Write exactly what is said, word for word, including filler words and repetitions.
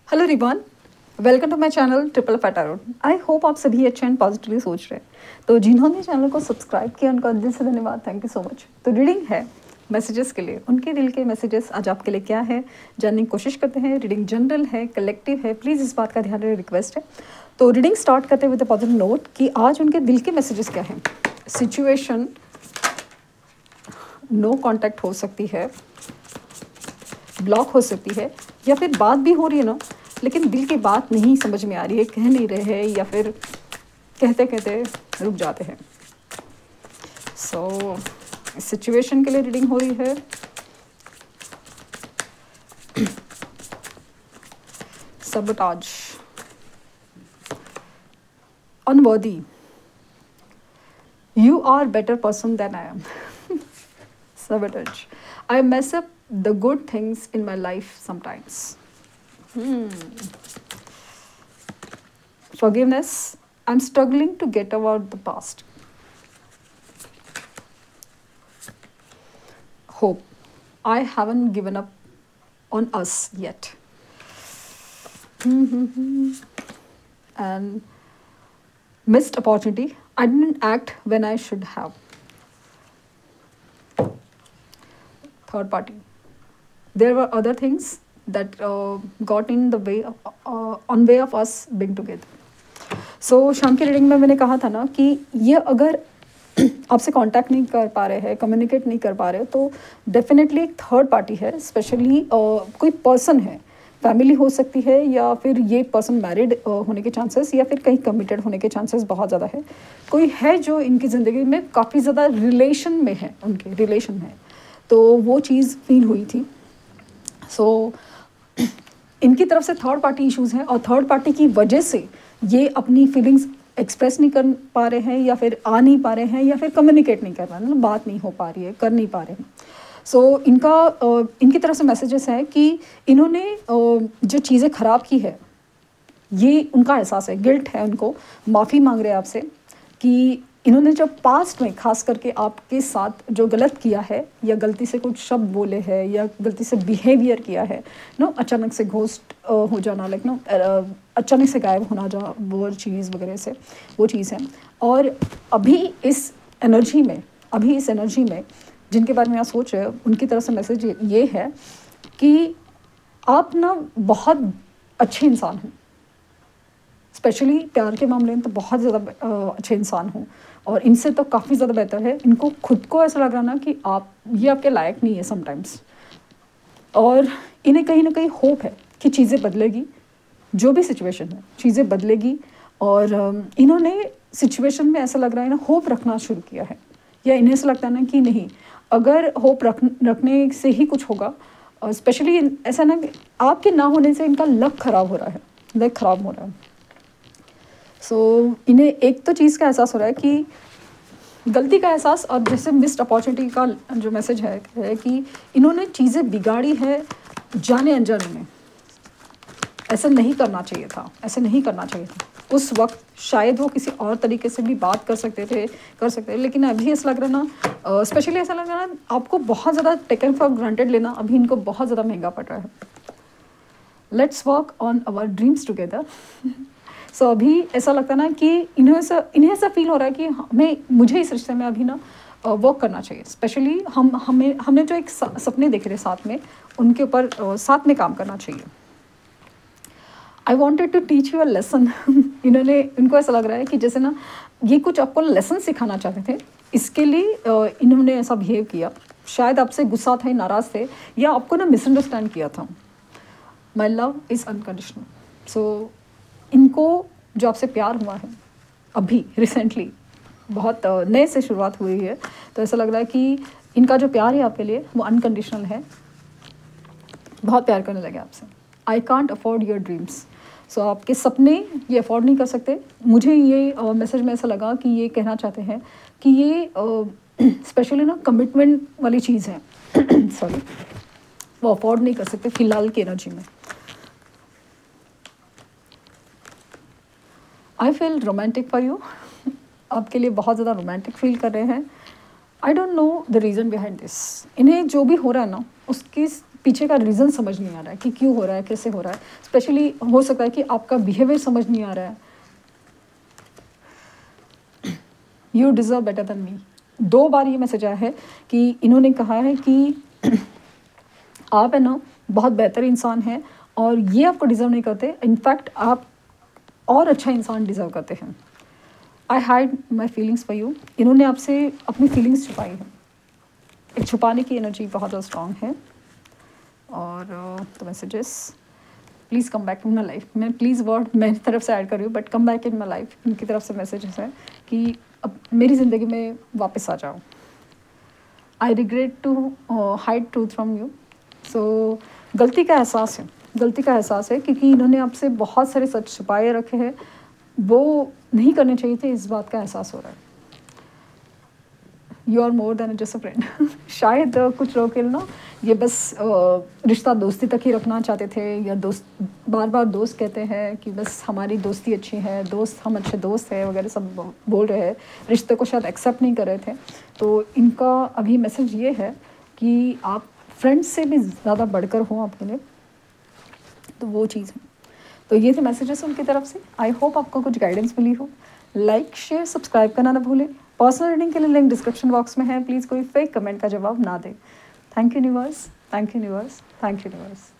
Hello रिवान, welcome to my channel triple fat tarot. I hope आप सभी अच्छे एंड पॉजिटिवली सोच रहे हैं। तो जिन्होंने चैनल को सब्सक्राइब किया उनका दिल से धन्यवाद, थैंक यू सो मच। तो रीडिंग है मैसेजेस के लिए, उनके दिल के मैसेजेस आज आपके लिए क्या है जानने की कोशिश करते हैं। रीडिंग जनरल है, कलेक्टिव है, प्लीज़ इस बात का ध्यान रखने रिक्वेस्ट है। तो रीडिंग स्टार्ट करते हुए पॉजिटिव नोट कि आज उनके दिल के मैसेजेस क्या हैं। सिचुएशन नो कॉन्टैक्ट हो सकती है, ब्लॉक हो सकती है, या फिर बात भी हो रही है ना लेकिन दिल की बात नहीं समझ में आ रही है, कह नहीं रहे हैं या फिर कहते कहते रुक जाते हैं। सो so, सिचुएशन के लिए रीडिंग हो रही है। सबटाज, unworthy, you are better person than I am. सबटाज, I mess up the good things in my life sometimes. Hmm. Forgiveness, I'm struggling to get over the past. Hope, I haven't given up on us yet. And missed opportunity, I didn't act when I should have. Third party, there were other things that uh, got in the way of, uh, on way of us being together. So शाम की reading में मैंने कहा था ना कि ये अगर आपसे कांटेक्ट नहीं कर पा रहे हैं, कम्युनिकेट नहीं कर पा रहे तो डेफिनेटली एक थर्ड पार्टी है, स्पेशली uh, कोई पर्सन है, फैमिली हो सकती है या फिर ये पर्सन मैरिड uh, होने के चांसेस या फिर कहीं कमिटेड होने के चांसेस बहुत ज़्यादा है। कोई है जो इनकी ज़िंदगी में काफ़ी ज़्यादा रिलेशन में है, उनके रिलेशन में, तो वो चीज़ फील हुई थी। सो so, इनकी तरफ से थर्ड पार्टी इश्यूज हैं और थर्ड पार्टी की वजह से ये अपनी फीलिंग्स एक्सप्रेस नहीं कर पा रहे हैं या फिर आ नहीं पा रहे हैं या फिर कम्युनिकेट नहीं कर रहे हैं, बात नहीं हो पा रही है, कर नहीं पा रहे हैं। सो so, इनका uh, इनकी तरफ से मैसेजेस है कि इन्होंने uh, जो चीज़ें ख़राब की है ये उनका एहसास है, गिल्ट है, उनको माफ़ी मांग रहे हैं आपसे कि इन्होंने जब पास्ट में खास करके आपके साथ जो गलत किया है या गलती से कुछ शब्द बोले हैं या गलती से बिहेवियर किया है नो, अचानक से घोस्ट हो जाना, लाइक नो अचानक से गायब होना, जा वो चीज़ वगैरह से वो चीज़ है। और अभी इस एनर्जी में अभी इस एनर्जी में जिनके बारे में आप सोच रहे हो उनकी तरफ से मैसेज ये है कि आप ना बहुत अच्छे इंसान हो, स्पेशली प्यार के मामले में तो बहुत ज़्यादा अच्छे इंसान हो और इनसे तो काफ़ी ज़्यादा बेहतर है। इनको खुद को ऐसा लग रहा ना कि आप ये आपके लायक नहीं है समटाइम्स, और इन्हें कहीं ना कहीं होप है कि चीज़ें बदलेगी, जो भी सिचुएशन है चीज़ें बदलेगी। और इन्होंने सिचुएशन में ऐसा लग रहा है ना होप रखना शुरू किया है, या इन्हें ऐसा लगता है ना कि नहीं, अगर होप रख रखने से ही कुछ होगा। और स्पेशली ऐसा ना कि आपके ना होने से इनका लक ख़राब हो रहा है, लक ख़राब हो रहा है। सो so, इन्हें एक तो चीज़ का एहसास हो रहा है कि गलती का एहसास, और जैसे मिस्ड अपॉर्चुनिटी का जो मैसेज है, है कि इन्होंने चीज़ें बिगाड़ी है जाने अनजाने में। ऐसा नहीं करना चाहिए था, ऐसे नहीं करना चाहिए था उस वक्त। शायद वो किसी और तरीके से भी बात कर सकते थे कर सकते थे लेकिन अभी ऐसा लग रहा ना, स्पेशली ऐसा लग रहा ना आपको बहुत ज़्यादा टेकन फॉर ग्रांटेड लेना अभी इनको बहुत ज़्यादा महंगा पड़ रहा है। Let's work on our dreams together. So so, अभी ऐसा लगता है ना कि इन्हें ऐसा इन्हें ऐसा फील हो रहा है कि हमें मुझे इस रिश्ते में अभी ना वर्क करना चाहिए। स्पेशली हम हमें हमने जो एक सपने देखे थे साथ में, उनके ऊपर साथ में काम करना चाहिए। I wanted to teach you a lesson. इन्होंने इनको ऐसा लग रहा है कि जैसे ना ये कुछ आपको लेसन सिखाना चाहते थे, इसके लिए इन्होंने ऐसा बिहेव किया। शायद आपसे गुस्सा थे, नाराज़ थे, या आपको ना मिसअंडरस्टैंड किया था। My love is unconditional. So इनको जो आपसे प्यार हुआ है अभी रिसेंटली, बहुत नए से शुरुआत हुई है, तो ऐसा लग रहा है कि इनका जो प्यार है आपके लिए वो अनकंडीशनल है, बहुत प्यार करने लगे आपसे। I can't afford your dreams. So आपके सपने ये अफोर्ड नहीं कर सकते। मुझे ये मैसेज uh, में ऐसा लगा कि ये कहना चाहते हैं कि ये स्पेशली uh, ना कमिटमेंट वाली चीज़ है सॉरी वो अफोर्ड नहीं कर सकते फिलहाल की एनर्जी में। I feel romantic for you. आपके लिए बहुत ज़्यादा रोमांटिक फील कर रहे हैं। I don't know the reason behind this. इन्हें जो भी हो रहा है ना उसकी पीछे का रीज़न समझ नहीं आ रहा है कि क्यों हो रहा है, कैसे हो रहा है। स्पेशली हो सकता है कि आपका बिहेवियर समझ नहीं आ रहा है। You deserve better than me. दो बार ये मैसेज आया है कि इन्होंने कहा है कि आप है ना बहुत बेहतर इंसान हैं और ये आपको डिज़र्व नहीं करते, इनफैक्ट आप और अच्छा इंसान डिज़र्व करते हैं। I hide my feelings for you. इन्होंने आपसे अपनी फीलिंग्स छुपाई हैं। एक छुपाने की एनर्जी बहुत ज़्यादा स्ट्रॉन्ग है। और the messages, please come back in my life. मैं प्लीज़ वर्ड मेरी तरफ से ऐड कर रही हूँ, but come back in my life इनकी तरफ से मैसेजेस है कि अब मेरी ज़िंदगी में वापस आ जाओ। I regret to hide truth from you. So गलती का एहसास है, गलती का एहसास है क्योंकि इन्होंने आपसे बहुत सारे सच छुपाए रखे हैं, वो नहीं करने चाहिए थे, इस बात का एहसास हो रहा है। You are more than just a friend. शायद uh, कुछ लोग के ना ये बस uh, रिश्ता दोस्ती तक ही रखना चाहते थे, या दोस्त बार बार दोस्त कहते हैं कि बस हमारी दोस्ती अच्छी है, दोस्त हम अच्छे दोस्त हैं वगैरह सब बोल रहे हैं, रिश्ते को शायद एक्सेप्ट नहीं कर रहे थे। तो इनका अभी मैसेज ये है कि आप फ्रेंड्स से भी ज़्यादा बढ़कर हो आपके लिए, तो वो चीज़ है। तो ये थे मैसेजेस उनकी तरफ से। आई होप आपको कुछ गाइडेंस मिली हो। लाइक शेयर सब्सक्राइब करना ना भूलें। पर्सनल रीडिंग के लिए लिंक डिस्क्रिप्शन बॉक्स में है, प्लीज़ कोई फेक कमेंट का जवाब ना दें। Thank you universe, thank you universe, thank you universe.